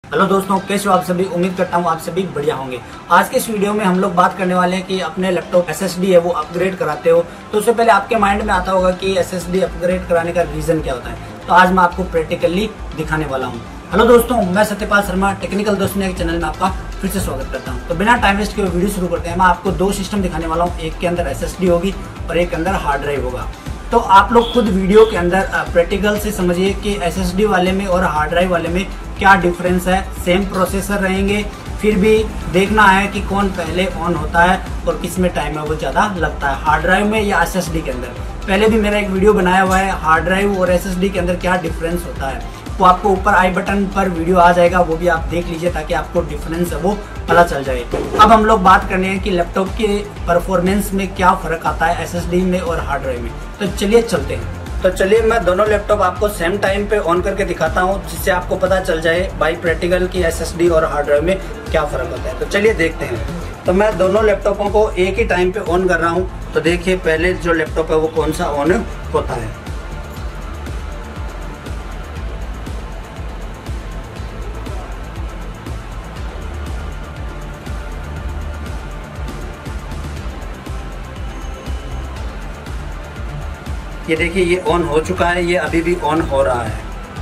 Hello दोस्तों, कैसे हो आप सभी। उम्मीद करता हूँ आप सभी बढ़िया होंगे। आज के इस वीडियो में हम लोग बात करने वाले हैं कि अपने लैपटॉप SSD है वो अपग्रेड कराते हो तो उससे पहले आपके माइंड में आता होगा कि SSD अपग्रेड कराने का रीजन क्या होता है। तो आज मैं आपको प्रैक्टिकली दिखाने वाला हूँ। हेलो दोस्तों, मैं सत्यपाल शर्मा टेक्निकल दोस्त के चैनल में आपका फिर से स्वागत करता हूँ। तो बिना टाइम वेस्ट किए वीडियो शुरू करते हैं। मैं आपको दो सिस्टम दिखाने वाला हूँ, एक के अंदर SSD होगी और एक के अंदर हार्ड ड्राइव होगा। तो आप लोग खुद वीडियो के अंदर प्रैक्टिकल से समझिए कि SSD वाले में और हार्ड ड्राइव वाले में क्या डिफरेंस है। सेम प्रोसेसर रहेंगे, फिर भी देखना है कि कौन पहले ऑन होता है और किस में टाइम है वो ज़्यादा लगता है, हार्ड ड्राइव में या SSD के अंदर। पहले भी मेरा एक वीडियो बनाया हुआ है हार्ड ड्राइव और SSD के अंदर क्या डिफरेंस होता है, वो आपको ऊपर आई बटन पर वीडियो आ जाएगा, वो भी आप देख लीजिए ताकि आपको डिफरेंस है वो पता चल जाए। अब हम लोग बात करने हैं कि लैपटॉप के परफॉर्मेंस में क्या फ़र्क आता है SSD में और हार्ड ड्राइव में। तो चलिए चलते हैं। तो चलिए मैं दोनों लैपटॉप आपको सेम टाइम पे ऑन करके दिखाता हूँ, जिससे आपको पता चल जाए बाई प्रैक्टिकल की SSD और हार्ड ड्राइव में क्या फ़र्क होता है। तो चलिए देखते हैं। तो मैं दोनों लैपटॉपों को एक ही टाइम पे ऑन कर रहा हूँ। तो देखिए पहले जो लैपटॉप है वो कौन सा ऑन होता है। ये देखिए ये ऑन हो चुका है, ये अभी भी ऑन हो रहा है।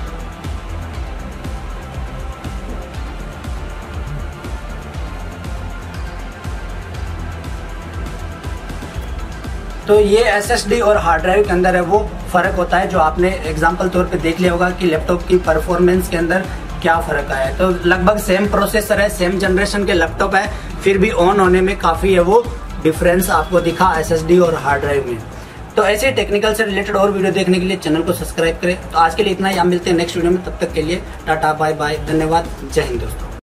तो ये SSD और हार्ड ड्राइव के अंदर है वो फ़र्क होता है, जो आपने एग्जांपल तौर पे देख लिया होगा कि लैपटॉप की परफॉर्मेंस के अंदर क्या फ़र्क आया है। तो लगभग सेम प्रोसेसर है, सेम जनरेशन के लैपटॉप है, फिर भी ऑन होने में काफ़ी है वो डिफरेंस आपको दिखा SSD और हार्ड ड्राइव में। तो ऐसे टेक्निकल से रिलेटेड और वीडियो देखने के लिए चैनल को सब्सक्राइब करें। तो आज के लिए इतना ही, आप मिलते हैं नेक्स्ट वीडियो में। तब तक के लिए टाटा बाय बाय, धन्यवाद, जय हिंद दोस्तों।